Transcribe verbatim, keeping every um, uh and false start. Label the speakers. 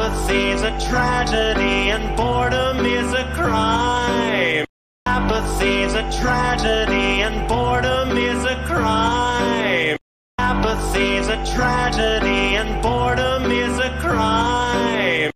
Speaker 1: Apathy's a tragedy and boredom is a crime. Apathy's a tragedy and boredom is a crime. Apathy's a tragedy and boredom is a crime.